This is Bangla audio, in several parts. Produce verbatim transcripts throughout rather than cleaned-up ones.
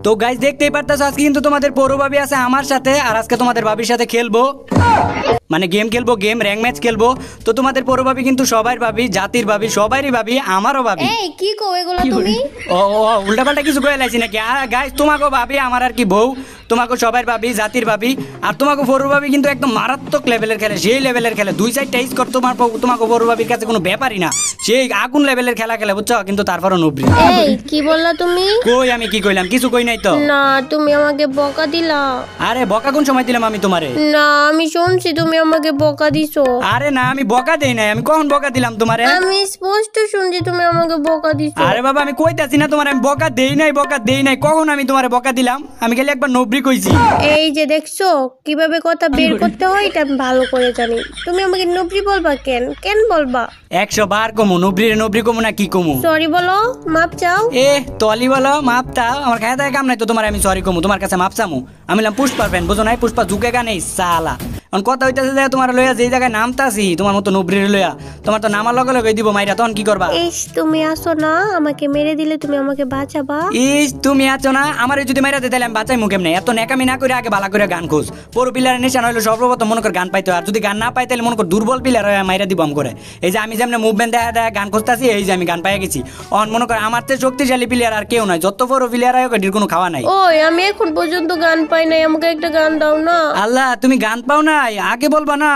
তো গাইস দেখতেই পারতেছো আজকে কিন্তু তোমাদের পৌর ভাবি আছে আমার সাথে, আর আজকে তোমাদের ভাবির সাথে খেলবো, মানে গেম খেলবো, গেম র্যাঙ্ক ম্যাচ খেলবো। তো তোমাদের পৌর ভাবি কিন্তু সবাই ভাবি, জাতির ভাবি, সবারই ভাবি, আমারও ভাবি। এই কি কো এগুলো তুমি? ও ও উল্টাপাল্টা কিছু কয়ে লাইছি নাকি? আর গাইস তোমাকেও ভাবি, আমার আর কি বউ, তোমাকে সবাই ভাবি, জাতির ভাবি। আর তোমাকে পৌর ভাবি কিন্তু একদম মারাত্মক লেভেলের খেলে, সেই লেভেলের খেলে, দুই চারটা স্কোর তোমার তোমাকে পৌর ভাবির কাছে কোনো ব্যাপারই না, সেই আগুন লেভেলের খেলা খেলে, বুঝছো? কিন্তু তারপরও নুবরি। এই কি বললা তুমি? কই আমি কি কইলাম? কিছু কই নাই তো। না তুমি আমাকে বকা দিলা। আরে বকা কোন সময় দিলাম আমি তোমারে? না আমি শুনছি তুমি আমাকে বকা দিছো। আরে না আমি বকা দেই নাই, আমি কখন বকা দিলাম তোমারে? আমি স্পষ্ট শুনছি তুমি আমাকে বকা দিছো। আরে বাবা আমি কইতাছি না তোমারে আমি বকা দেই নাই, বকা দেই নাই, কখন আমি তোমারে বকা দিলাম? আমি খালি একবার নবরি কইছি। এই যে দেখছো কিভাবে কথা বের করতে হয় এটা আমি ভালো করে জানি। তুমি আমাকে নবরি বলবা কেন? কেন বলবা? একশো বার কমু, নবরি রে নবরি কমু না কি কমু? সরি বলো, মাপ চাও। এ তলি বলো, মাপ চাও? আমার খায় দায় কাম নাই তো তোমার আমি সরি কমু, তোমার কাছে মাপ চামু? আমি বললাম পুষ্পার ফ্যান, বুঝো নাই? পুষ্পা ঝুঁকে গা নেই সালা। এখন কথা হইতাছে যে তোমার লইয়া যেই জায়গায় নামতাছি তোমার মতো নবরির লইয়া, তোমার তো নামার লগে লগে দিব মাইরা, তখন কি করবা? ইস তুমি আসো না, আমাকে মেরে দিলে তুমি আমাকে বাঁচাবা। ইস তুমি আছো না, আমার যদি মাইরা দিতে আমি বাঁচাই মুখেম নেই। এত নেকামি না করে আগে ভালো করে গান খোঁজ। পুরো পিলার নিশান হইলো সর্বপ্রথম মনে কর গান পাইতো, আর যদি গান না পাই তাহলে মনে কর দুর্বল পিলার মাইরা দিব করে। এই যে আমি যেমন মুভমেন্ট দেখা দেখা গান খুঁজতেছি, এই যে আমি গান পাইয়া গেছি। অন মনে কর আমার চেয়ে শক্তিশালী প্লেয়ার আর কেউ নাই, যত বড় প্লেয়ার আয় ওটির কোনো খাওয়া নাই। ওই আমি এখন পর্যন্ত গান পাই নাই, আমাকে একটা গান দাও না। আল্লাহ তুমি গান পাও নাই আগে বলবা না,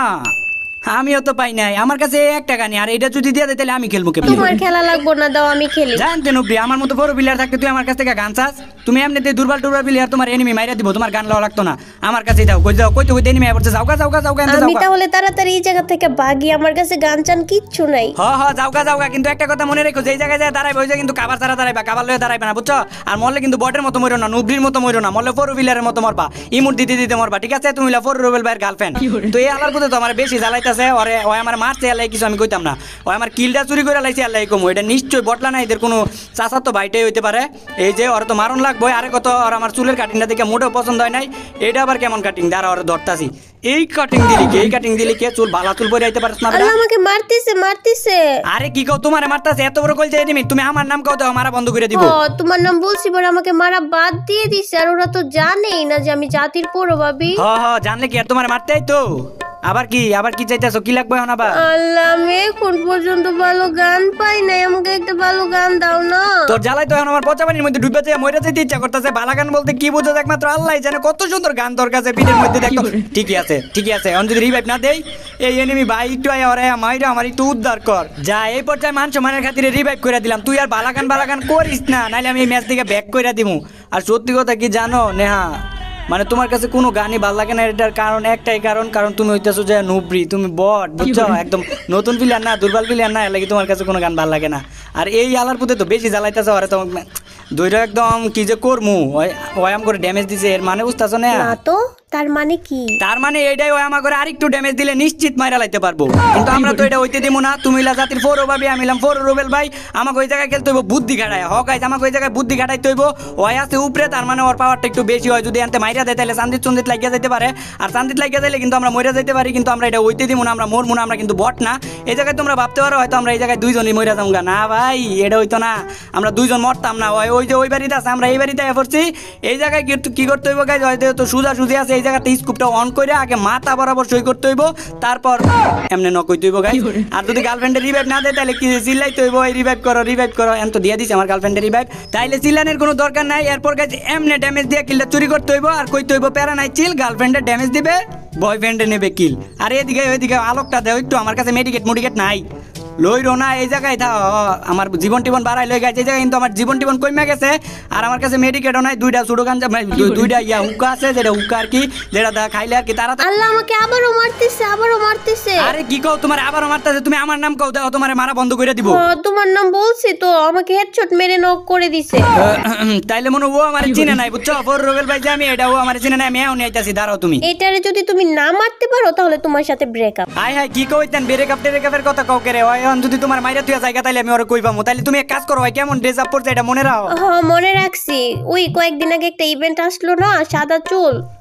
আমিও তো পাই নাই, আমার কাছে একটা গানি, আর এটা যদি দিয়ে দেয় তাহলে আমি খেলবো কেমন? তোমার খেলা লাগবো না, দাও আমি খেলি। জানতে নবরি আমার মতো বড় প্লেয়ার থাকতে তুই আমার কাছ থেকে গান চাস? তুমি এমনিতে দুর্বল দুর্বল প্লেয়ার, তোমার এনিমি মাইরা দিব, তোমার গান লওয়া লাগতো না, আমার কাছে দাও। কই যাও, কইতে কইতে এনিমি পড়ছে, যাওগা যাওগা যাওগা এনতে যাওগা। আমি তাহলে তাড়াতাড়ি এই জায়গা থেকে ভাগি, আমার কাছে গান চান কিচ্ছু নাই। হ হ যাওগা যাওগা, কিন্তু একটা কথা মনে রেখো, যেই জায়গায় যায় দাঁড়াইবে ওই জায়গায় কিন্তু কাবার ছাড়া দাঁড়াইবা, কাবার লয়ে দাঁড়াইবে না, বুঝছো? আর মরলে কিন্তু বটের মতো মরো না, নুবরির মতো মরো না, মরলে ফোর হুইলারের মতো মরবা, ইমুট দিতে দিতে মরবা, ঠিক আছে? তুমি ফোর রুবেল ভাইয়ের গার্লফ্রেন্ড। তো এই আলার প্রতি তো আমার বেশি জ্বালাইতাছে, ওরে ওই আমার মারছে আল্লাহ কিছু আমি কইতাম না, ওই আমার কিলটা চুরি করে লাইছে আল্লাহ কম, এটা নিশ্চয়ই বটলা না, এদের কোনো চাচা তো বাইটাই হইতে পারে। এই যে ওরা তো মারণ লাগবো, আরে কত আর আমার চুলের কাটিংটা দেখে মোটেও পছন্দ হয় নাই, এটা আবার কেমন কাটিং? দাঁড়া ওরা ধরতাছি, এই কাটিং দিলি কে? এই কাটিং দিলি কে? চুল ভালো চুল পরে আইতে পারছ না? আল্লাহ আমাকে মারতেছে মারতেছে। আরে কি কও তোমারে মারতাছে? এত বড় কইছে এনিমি, তুমি আমার নাম কও দাও, মারা বন্ধ করে দিব। ও তোমার নাম বলছি পরে আমাকে মারা বাদ দিয়ে দিছে, আর ওরা তো জানেই না যে আমি জাতির পৌর ভাবি। হ্যাঁ হ্যাঁ জানলে কি আর তোমারে মারতেই তো। আবার কি আবার কি চাইতাছো? কি লাগবে এখন আবার? আল্লাহ আমি এখন পর্যন্ত ভালো গান পাই নাই, আমাকে একটা ভালো গান দাও না। তোর জ্বালাই তো এখন আমার পচা পানির মধ্যে ডুবে যায়, মরে যেতে ইচ্ছা করতেছে। ভালো গান বলতে কি বুঝো একমাত্র আল্লাহ জানে, কত সুন্দর গান তোর কাছে পিঠের মধ্যে দেখো। ঠিকই আছে ঠিকই আছে, এখন যদি রিভাইভ না দেই এই এনিমি ভাই একটু আয় ওরে মাইরা আমার একটু উদ্ধার কর। যা এই পর্যায়ে মান সম্মানের খাতিরে রিভাইভ করে দিলাম, তুই আর ভালো গান ভালো গান করিস না, নাইলে আমি এই ম্যাচ থেকে ব্যাক করে দিমু। আর সত্যি কথা কি জানো নেহা, মানে তোমার কাছে কোনো গানই ভালো লাগে না, এটার কারণ একটাই কারণ, কারণ তুমি হইতেছো যে নুবরি, তুমি বট, বুঝছো? একদম নতুন প্লেয়ার না, দুর্বল প্লেয়ার না, লাগে তোমার কাছে কোনো গান ভালো লাগে না। আর এই আলার পুতে তো বেশি জ্বালাইতেছে, ওরা তো দুইটা একদম কি যে করমু, ওই আম করে ড্যামেজ দিছে, এর মানে বুঝতেছো না? না তো তার মানে কি? তার মানে এইটাই ওই আমার করে আরেকটু ড্যামেজ দিলে নিশ্চিত মাইরা লাইতে পারবো, কিন্তু আমরা তো এটা হইতে দিব না। তুমি ইলা জাতির ফোর ভাবি, আমি ইলাম ফোর রুবেল ভাই, আমাকে ওই জায়গায় খেলতে হইব বুদ্ধি খাটায়। হ গাইজ আমাকে ওই জায়গায় বুদ্ধি খাটাইতে হইব, ওই আছে উপরে, তার মানে ওর পাওয়ারটা একটু বেশি হয়, যদি আনতে মাইরা দেয় তাহলে চান্দিত চন্দিত লাগিয়ে যেতে পারে, আর চান্দিত লাগিয়ে দিলে কিন্তু আমরা মরে যেতে পারি, কিন্তু আমরা এটা হইতে দিব না, আমরা মরবো না, আমরা কিন্তু বট না। এই জায়গায় তোমরা ভাবতে পারো হয়তো আমরা এই জায়গায় দুইজনই মরে যাবো, না ভাই এটা হইতো না, আমরা দুইজন মরতাম না। ওই ওই যে ওই বাড়িতে আছে, আমরা এই বাড়িতে পড়ছি, এই জায়গায় কি করতে হইব গাইজ, হয়তো সোজা সুজি আছে, এই জায়গাতে স্কুপটা অন করে আগে মাথা বরাবর সই করতে হইব, তারপর এমনি নক হইতে হইব গাইজ। আর যদি গার্লফ্রেন্ডের রিভাইভ না দেয় তাহলে কি চিল্লাইতে হইব, এই রিভাইভ করো রিভাইভ করো, এম তো দিয়ে দিছে আমার গার্লফ্রেন্ডের রিভাইভ, তাইলে চিল্লানের কোনো দরকার নাই। এরপর গাইজ এমনি ড্যামেজ দিয়ে কিলটা চুরি করতে হইব, আর কইতে হইব প্যারা নাই চিল, গার্লফ্রেন্ডের ড্যামেজ দিবে, বয়ফ্রেন্ডে নেবে কিল। আর এদিকে ওইদিকে আলোকটা দেও একটু, আমার কাছে মেডিকেট মুডিকেট নাই, লইরো না এই জায়গায় থাও, আমার জীবন টিবন বাড়াই লই গেছে এই জায়গায়, কিন্তু আমার জীবন টিবন কমে গেছে, আর আমার কাছে মেডিকেটও নাই, দুইটা ছোটো গাঞ্জা দুইটা ইয়া হুক্কা আছে, যেটা হুক্কা আর কি, যেটা খাইলে আর কি তারা। আল্লাহ আমাকে আবারও মারতেছে আবারও মারতেছে। আরে কি কও তোমার আবারও মারতেছে? তুমি আমার নাম কও দাও, তোমার মারা বন্ধ করে দিব। তোমার নাম বলছি তো, আমাকে হেডশট মেরে নক করে দিছে। তাইলে মনে ও আমার চিনে নাই, বুঝছো? ফোর রুবেল ভাই যে আমি, এটা ও আমার চিনে নাই, আমি এও নিয়ে আইতাছি, দাঁড়াও তুমি। এটারে যদি তুমি না মারতে পারো তাহলে তোমার সাথে ব্রেকআপ। হাই হাই কি কইতেন ব্রেকআপ টেরেকআপের কথা কও করে, ওই যদি তোমার মাইরা তুই জায়গা তাইলে আমি ওরে কইবামু, তাইলে তুমি এক কাজ করো, ভাই কেমন ড্রেস আপ করছে এটা মনে রাখো। হ্যাঁ মনে রাখছি, ওই কয়েকদিন আগে একটা ইভেন্ট আসলো না, সাদা চুল,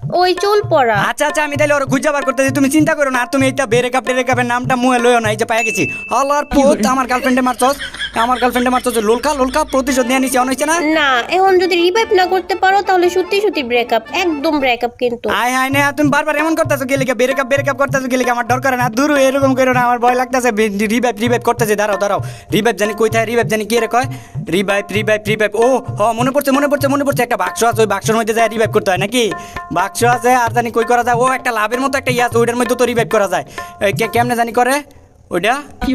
ওই চুল পড়া। আচ্ছা আচ্ছা আমি তাহলে ওর খুঁজে বার করতেছি, তুমি চিন্তা করো না। আর তুমি এইটা ব্রেকআপ ব্রেকআপের নামটা মুয়ে লইও না। এই যে পাই গেছি হলার পুত, আমার গার্লফ্রেন্ডে মারছস, আমার গার্লফ্রেন্ডে মারছস, লোলকা লোলকা প্রতিশোধ নিয়ে নিছি, অনইছে না? না এখন যদি রিভাইভ না করতে পারো তাহলে সত্যি সত্যি ব্রেকআপ, একদম ব্রেকআপ কিন্তু। আয় হায় না, তুমি বারবার এমন করতেছো গেলে ব্রেকআপ ব্রেকআপ করতেছো গেলে আমার ডর করে না। দূর এরকম করো না, আমার ভয় লাগতেছে। রিভাইভ রিভাইভ করতেছে, দাঁড়াও দাঁড়াও। রিভাইভ জানি কই থাকে, রিভাইভ জানি কে রে কয়, রিভাইভ রিভাইভ রিভাইভ। ও হ মনে পড়ছে মনে পড়ছে মনে পড়ছে, একটা বাক্স আছে, ওই বাক্সের মধ্যে যায় রিভাইভ করতে হয় নাকি? বাক্স আছে আর জানি কই করা যায়, ও একটা লাভের মতো একটা ইয়ে আছে, ওইটার মধ্যে তো রিভাইভ করা যায়। কেমনে জানি করে ওইটা?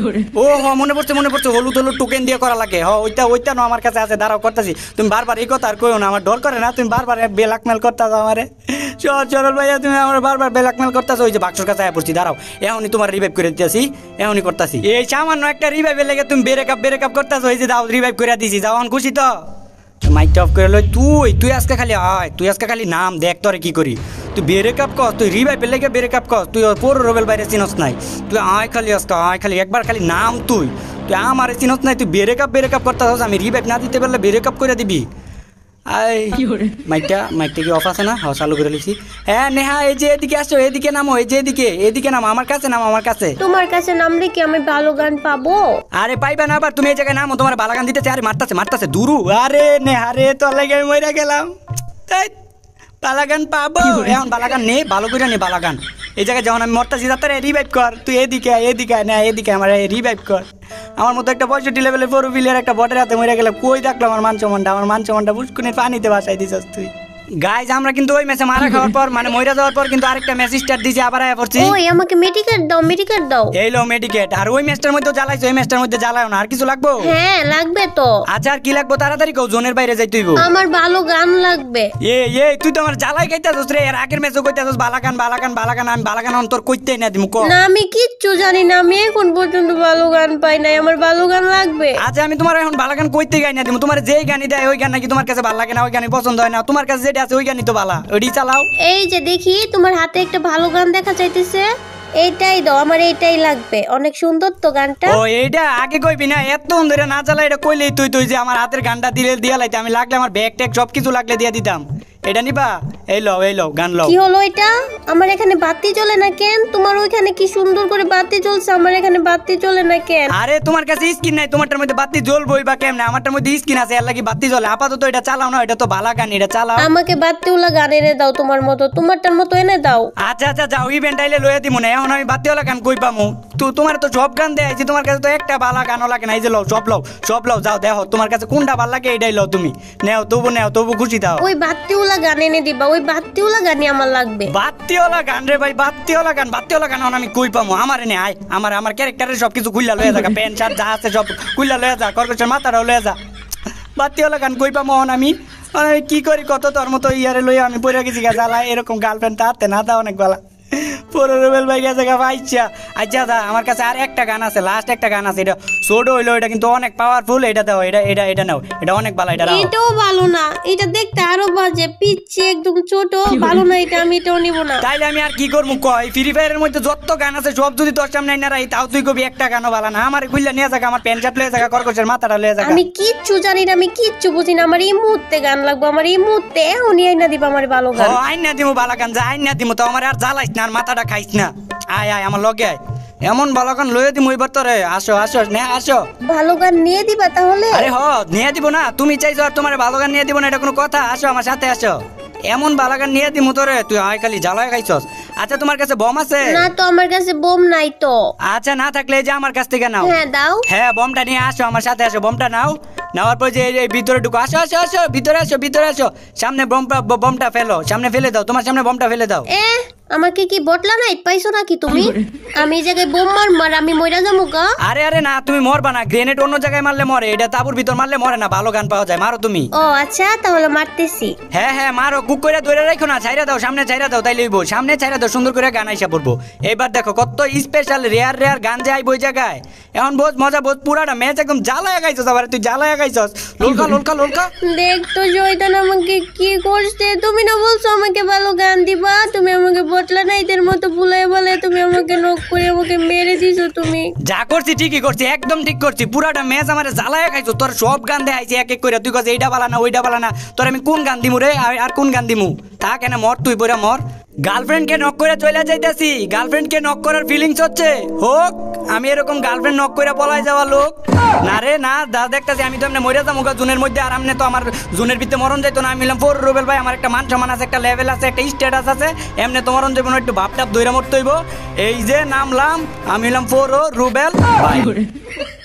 ও হ মনে পড়ছে মনে পড়ছে, হলুদ হলুদ টোকেন দিয়ে করা লাগে। হ ওইটা ওইটা না আমার কাছে আছে, দাঁড়াও করতেছি। তুমি বারবার এই কথা আর কইও না, আমার ডর করে না। তুমি বারবার ব্ল্যাকমেল করতেছো আমারে। চল চরল ভাইয়া, তুমি আমার বারবার ব্ল্যাকমেল করতেছো। ওই যে বাক্সের কাছে আয়া পড়ছি, দাঁড়াও এখনই তোমার রিভাইভ করে দিতেছি, এখনই করতেছি। এই সামান্য একটা রিভাইভের লেগে তুমি ব্রেকআপ ব্রেকআপ করতেছো। এই যে দাও রিভাইভ করে দিছি, যাও এখন খুশি তো? মাইক অফ করে লই। তুই তুই আজকে খালি আয়, তুই আজকে খালি নাম দেখ তোরে কি করি। তুই ব্রেকআপ কর, তুই রিভাইভের লেগে ব্রেকআপ কর, তুই পুরো রোবেল বাইরে চিনস নাই। তুই আয় খালি আজকে আয় খালি, একবার খালি নাম তুই তুই আমারে চিনস নাই। তুই ব্রেকআপ ব্রেকআপ করতে চাস, আমি রিভাইভ না দিতে পারলে ব্রেকআপ করে দিবি। আই মাইকটা মাইকটা কি অফ আছে না? হ্যাঁ চালু করে লিখছি। হ্যাঁ নেহা এই যে এদিকে আসো, এদিকে নামো, এই যে এদিকে এদিকে নামো, আমার কাছে নামো, আমার কাছে। তোমার কাছে নামলে কি আমি ভালো গান পাবো? আরে পাইবা না, আবার তুমি এই জায়গায় নামো, তোমার বালাগান দিতেছে। আরে মারতাছে মারতাছে দুরু। আরে নেহা রে তোর লাগে আমি মইরা গেলাম। তাই বালাগান পাবো এখন, বালাগান নে ভালো করে নে বালাগান। এই জায়গায় যখন আমি মরতাছি তাড়াতাড়ি রিভাইভ কর। তুই এদিকে এদিকে না এদিকে আমার রিভাইভ কর। আমার মতো একটা পঁয়ষট্টি লেভেলের ফোর হুইলার একটা বটের হাতে মরে গেলে কই দেখলো আমার মান সম্মানটা, আমার মান সম্মানটা পুষ্কুনির পানিতে বাসাই দিছস তুই। গাইজ আমরা কিন্তু ওই ম্যাচে মারা খাওয়ার পর মানে মইরা যাওয়ার পর কিন্তু আরেকটা ম্যাচ স্টার্ট দিছি, আবার আয়া পড়ছি। ওই আমাকে মেডিকেট দাও, মেডিকেট দাও। এই লো মেডিকেট। আর ওই ম্যাচটার মধ্যে জ্বালাইছো, এই ম্যাচটার মধ্যে জ্বালাও না। আর কিছু লাগবো? হ্যাঁ লাগবে তো। আচ্ছা আর কি লাগবো তাড়াতাড়ি কও, জোনের বাইরে যাই তুইবো। আমার ভালো গান লাগবে। এ এ তুই তো আমার জ্বালাই খাইতাছস রে। এর আগের ম্যাচও কইতাছস বালাগান বালাগান বালাগান, আমি বালাগান অন্তর কইতেই না দিমু ক। না আমি কিচ্ছু জানি না, আমি এখন পর্যন্ত ভালো গান পাই নাই, আমার ভালো গান লাগবে। আচ্ছা আমি তোমার এখন বালাগান কইতে গাই না দিমু। তোমার যেই গানই দেয় ওই গান নাকি তোমার কাছে ভালো লাগে না, ওই গানই পছন্দ হয় না। তোমার কাছে যেটা আছে ওই গানই তো ভালো, ওইটি চালাও। এই যে দেখি তোমার হাতে একটা ভালো গান দেখা চাইতেছে, এইটাই দাও, আমার এইটাই লাগবে, অনেক সুন্দর তো গানটা। ও এইটা আগে কইবি না, এত ধরে না চালা এটা কইলেই তুই তুই যে আমার হাতের গানটা দিলে দিয়া লাইতে, আমি লাগলে আমার ব্যাগ ট্যাগ সব কিছু লাগলে দিয়ে দিতাম। এটা নিবা? এই লও এই লও গান লও। কি হলো এটা? আমার এখানে বাতি জ্বলে না কেন? তোমার ওইখানে কি সুন্দর করে বাতি জ্বলছে, আমার এখানে বাতি জ্বলে না কেন? আরে তোমার কাছে স্ক্রিন নাই, তোমারটার মধ্যে বাতি জ্বলবই বা কেমনে? আমারটার মধ্যে স্ক্রিন আছে, এর লাগি বাতি জ্বলে। আপাতত এটা চালাও না, এটা তো ভালো গান, এটা চালাও। আমাকে বাতিওয়ালা গান এনে দাও, তোমার মতো, তোমারটার মতো এনে দাও। আচ্ছা আচ্ছা যাও, ইভেন্ট আইলে লইয়া দিমু না। এখন আমি বাতিওয়ালা গান কই পামু? তো তোমার তো সব গান দেয় আইছি, তোমার কাছে তো একটা ভালো গানও লাগে না। এই যে লও সব লও সব লও, যাও দেখো তোমার কাছে কোনটা ভালো লাগে এইটাই লও তুমি। নেও তবু নেও, তবু খুশি দাও। ওই বাতিওয়ালা গান এনে দিবা, ওই বাতিওয়ালা গানই আমার লাগবে। বাতিওয়ালা গান রে ভাই, বাতিওয়ালা গান বাতিওয়ালা গান আমি কই পামু? আমার এনে আয়, আমার আমার ক্যারেক্টারের সব কিছু খুইলা লইয়া যা, প্যান্ট শার্ট যা আছে সব খুইলা লইয়া যা, কর্কশের মাথাটাও লইয়া যা। বাতিওয়ালা গান কই পামু এখন আমি? আমি কি করি কত তোর মতো ইয়ারে লইয়া আমি পড়ে গেছি গা জ্বালা। এরকম গার্লফ্রেন্ড হাতে না দাও অনেক ভালো। পুরো রুবেল ভাই গেছে গা পাইছা। আচ্ছা দা আমার কাছে আর একটা গান আছে, লাস্ট একটা গান আছে, এটা ছোট হইলো, এটা কিন্তু অনেক পাওয়ারফুল। এটা দাও, এটা এটা এটা নাও, এটা অনেক ভালো। এটা এটাও ভালো না, এটা দেখতে আরো বাজে, পিচ্ছি একদম ছোট, ভালো না এটা, আমি এটাও নিব না। তাইলে আমি আর কি করবো কয়? ফ্রি ফায়ারের মধ্যে যত গান আছে সব যদি তোর সামনে না রাই, তাও তুই কবি একটা গানও ভালো না। আমার খুললে নিয়ে যাক, আমার প্যান্ট শার্ট লয়ে যাক, কর্কশের মাথাটা লয়ে যাক। আমি কিচ্ছু জানি না, আমি কিচ্ছু বুঝি না, আমার এই মুহূর্তে গান লাগবে, আমার এই মুহূর্তে এখনই আইনা দিবা আমার ভালো গান। ও আইন না দিমু ভালো গান, যা আইন না দিমু, তো আমার আর জ্বালাইস না, আর মাথাটা খাইস না। আয় আয় আমার লগে আয়, এমন ভালো গান লয়ে দিমু এবার তোরে। আসো আসো নে আসো। ভালো গান নিয়ে দিবা তাহলে? আরে হ নিয়ে দিব না, তুমি চাইছো আর তোমার ভালো গান নিয়ে দিব না, এটা কোনো কথা? আসো আমার সাথে আসো, এমন ভালো গান নিয়ে দিমু তোরে, তুই আয় খালি জ্বালায় খাইছস। আচ্ছা তোমার কাছে বম আছে? না তো আমার কাছে বোম নাই তো। আচ্ছা না থাকলে এই যে আমার কাছ থেকে নাও। হ্যাঁ দাও। হ্যাঁ বমটা নিয়ে আসো আমার সাথে আসো, বমটা নাও। নেওয়ার পর যে এই ভিতরে ঢুকো, আসো আসো আসো ভিতরে আসো ভিতরে আসো। সামনে বমটা বমটা ফেলো, সামনে ফেলে দাও, তোমার সামনে বমটা ফেলে দাও। এ আমাকে কি বটলা নাই পাইছো নাকি তুমি? আমি এই জায়গায় বোম মার মার আমি মইরা যাবো গা। আরে আরে না তুমি মরবা না, গ্রেনেড অন্য জায়গায় মারলে মরে, এটা তাবুর ভিতর মারলে মরে না, ভালো গান পাওয়া যায়, মারো তুমি। ও আচ্ছা তাহলে মারতেছি। হ্যাঁ হ্যাঁ মারো, কুক করে ধরে রাখো না, ছাইরা দাও, সামনে ছাইরা দাও, তাই লইবো, সামনে ছাইরা দাও, সুন্দর করে গান আইসা পড়বো। এবার দেখো কত স্পেশাল রেয়ার রেয়ার গান যে আইব ওই জায়গায়। এখন বোঝ মজা বোঝ, পুরাটা ম্যাচ একদম জ্বালায় গাইছস, আবার তুই জ্বালায় গাইছস, লোলকা লোলকা লোলকা। দেখ তো জয়দান আমাকে কি করছে, তুমি না বলছো আমাকে ভালো গান দিবা, তুমি আমাকে বটলা নাইদের মতো ভুলাই বলে তুমি আমাকে নক করে আমাকে মেরে দিছো। তুমি যা করছি ঠিকই করছি, একদম ঠিক করছি, পুরাটা ম্যাচ আমার জ্বালায় খাইছো। তোর সব গান দেখাইছি এক এক করে, তুই কাছে এইটা বালা না ওইটা বালা না, তোর আমি কোন গান দিমু রে আর কোন গান দিমু? তা কেন মর তুই বইরা মর গার্লফ্রেন্ডকে নক করে চলে যাইতেছি গার্লফ্রেন্ডকে নক করার ফিলিংস হচ্ছে হোক আমি এরকম গার্লফ্রেন্ড নক করে পলাই যাওয়া লোক না রে না দা দেখতেছি আমি তো এমনি মরে যাবো জুনের মধ্যে আর আমনে তো আমার জুনের ভিতরে মরণ যাইতো না আমি বললাম ফোর রুবেল ভাই আমার একটা মান সম্মান আছে একটা লেভেল আছে একটা স্ট্যাটাস আছে এমনি তো মরণ যাবো না একটু ভাবটাপ দইরা মরতে হইব এই যে নামলাম আমি হলাম ফোর রুবেল ভাই